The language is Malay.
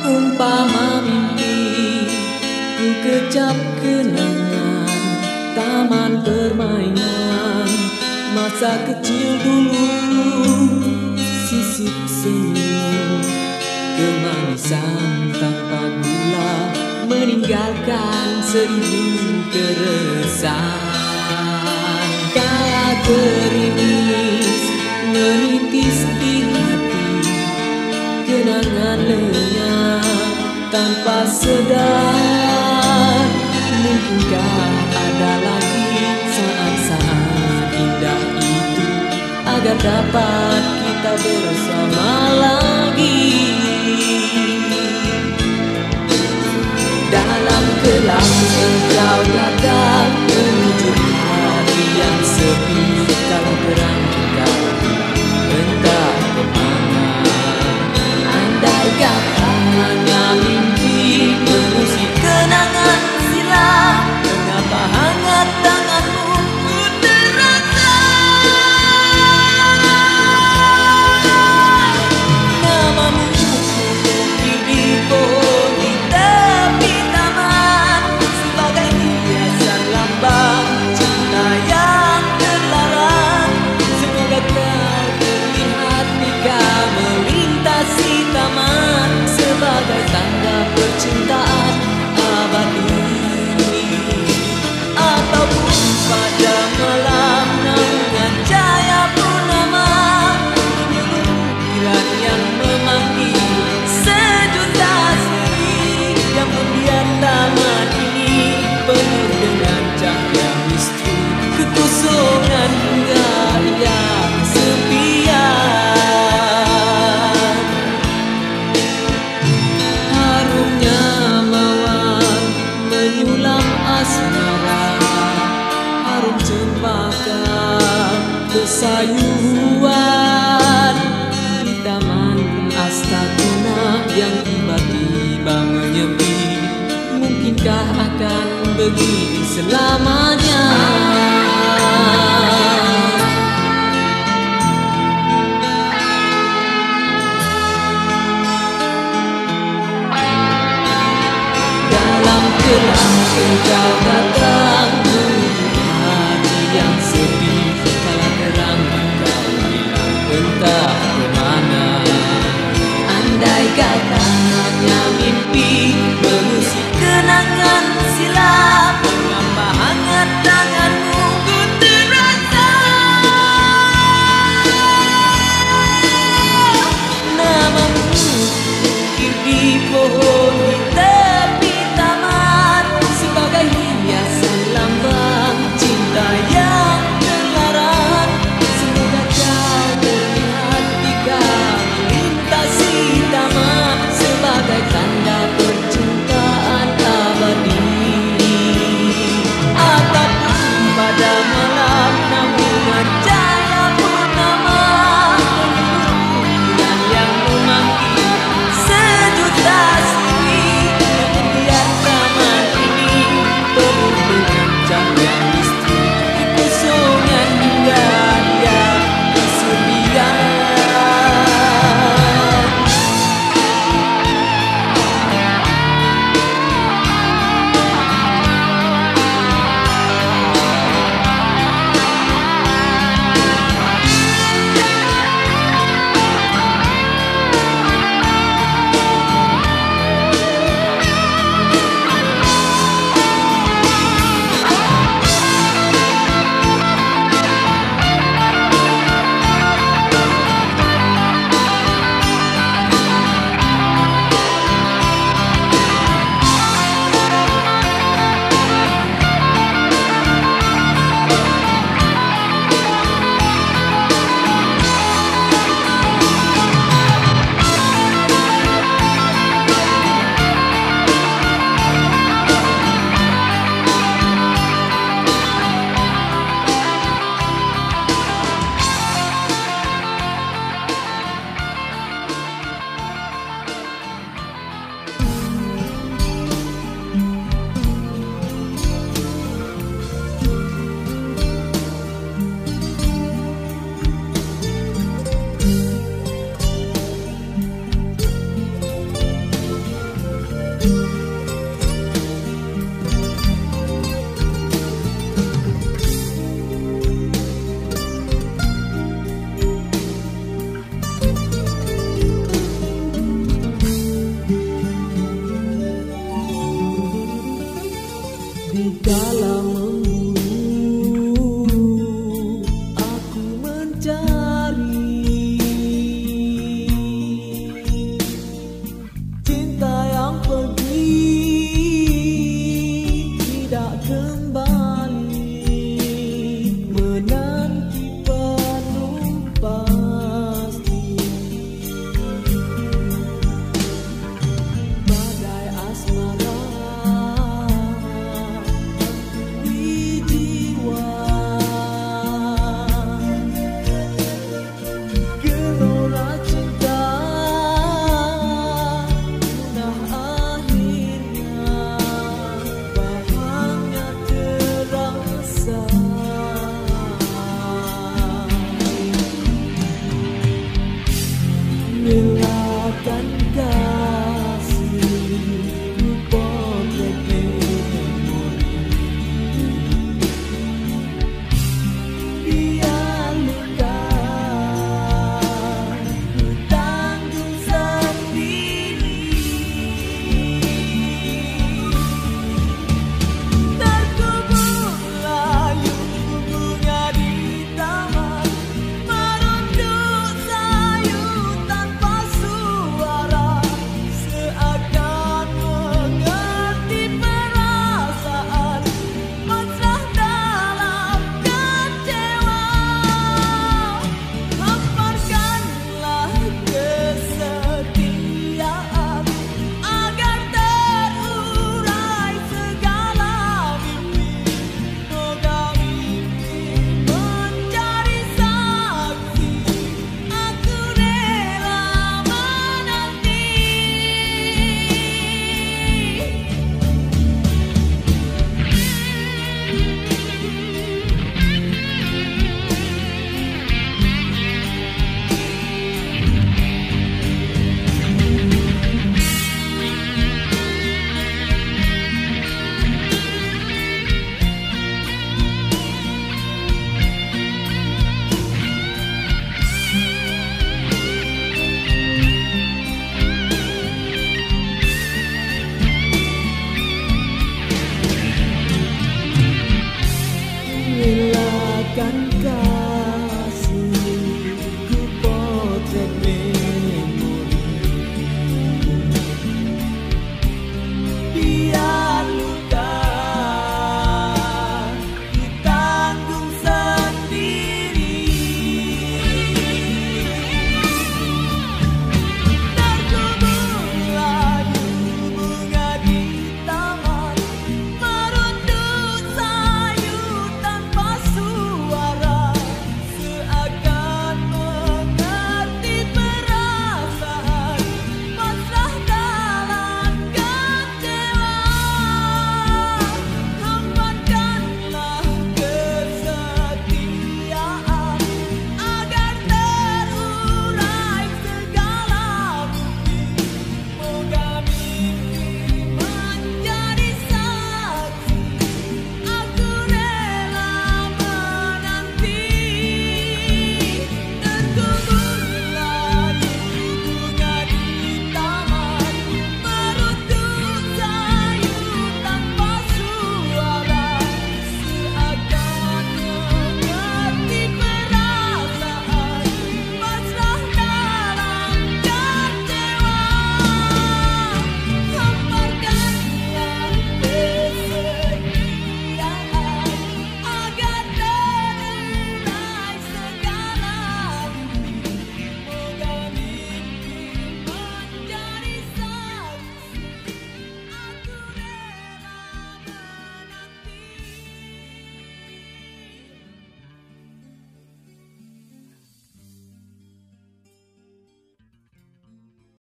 Umpama mimpi ku kecap kenangan taman permainan masa kecil dulu, sisip senyum kemanisan tanpa gula meninggalkan seribu keresahan. Kala gerimis menitis di hati, kenangan lenyap tanpa sedar. Mungkinkah ada lagi saat-saat indah itu agar dapat kita bersama lagi? Dalam gelap engkau datang menuju hari yang sepi, kalau berangkat entah kemana. Andai kata hanya mimpi mengusik kenangan silam, mengapa hangat tanganmu ku terasa? Namamu mungkin di pohon di tepi taman, sebagai hiasan lambang cinta yang terlarang. Semoga kau terlihat jika melintasi taman, sebagai tanda percintaan abadi. Ataupun pada malam naungan cahaya purnama, bulan yang memanggil sejuta seri, yang membiar taman ini penuh dengan cahaya misteri, kekosongan hingga yang sepian. Harumnya mawar menyulam asmara, harum cempaka kesayuan di taman Astaguna yang tiba-tiba menyepi. Mungkinkah akan begini selamanya? Dalam gelap engkau datang